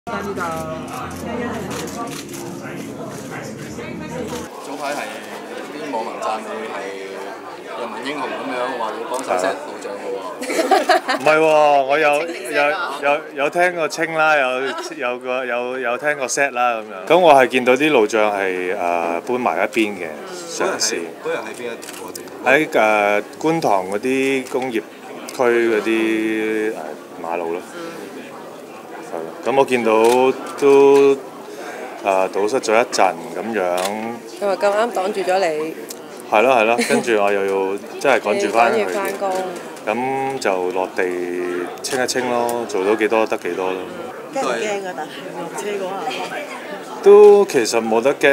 早排係啲網民讚你係人民英雄咁樣，話要幫手 set 路障嘅喎。 唔係喎，我有聽過清啦，有聽過 set 啦咁樣。咁我係見到啲路障係搬埋一邊嘅嘗試。 嗰日喺邊一個地方？ 喺觀塘嗰啲工業區嗰啲馬路咯。係咯。咁我見到都堵塞咗一陣咁樣。 因為咁啱擋住咗你。 係咯，跟住我又要即係趕住翻去。 翻工。 咁就落地清一清咯，做到幾多得幾多咯。 驚唔驚啊？但係落車嗰下。 都其實冇得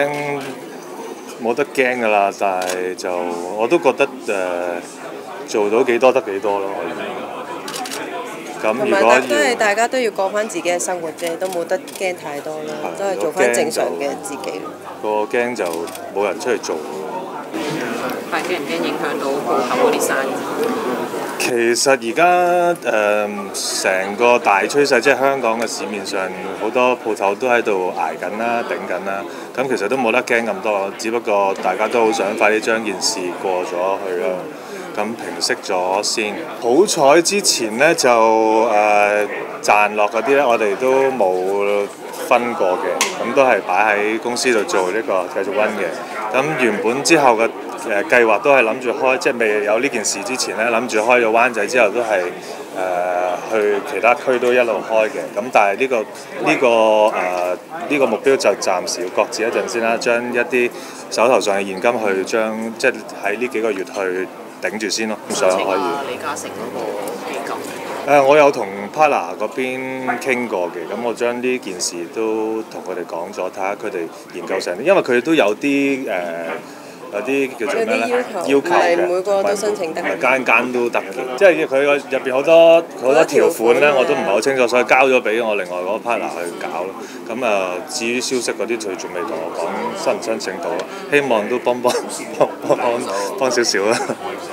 驚㗎啦，但係就我都覺得做到幾多得幾多咯。咁如果都係大家都要過翻自己嘅生活啫，都冇得驚太多啦，都係做翻正常嘅自己。 個驚就冇人出嚟做。 但係驚唔驚影響到鋪頭嗰啲生意？ 其實而家成個大趨勢，即係香港嘅市面上好多鋪頭都喺度捱緊啦、頂緊啦。咁其實都冇得驚咁多，只不過大家都好想快啲將件事過咗去啦。咁平息咗先。好彩之前呢，就賺落嗰啲呢，我哋都冇分過嘅，咁都係擺喺公司度做呢個繼續溫嘅。咁原本之後嘅計劃都係諗住開，即係未有呢件事之前呢，諗住開咗灣仔之後都係去其他區都一路開嘅。咁但係呢個目標就暫時要擱置一陣先啦，將一啲手頭上嘅現金去將即係喺呢幾個月去頂住先咯，咁想可以。 李嘉誠嗰個基金。 我有同 partner 嗰邊傾過嘅，咁我將呢件事都同佢哋講咗，睇下佢哋研究成點，因為佢哋都有啲叫做咩咧？要求嘅， 每個都申請得， 間都得嘅，即係佢入邊好多條款咧，我都唔係好清楚，所以交咗俾我另外嗰個 partner 去搞咯。咁至於消息嗰啲，佢仲未同我講申唔申請到，希望都幫少少啦。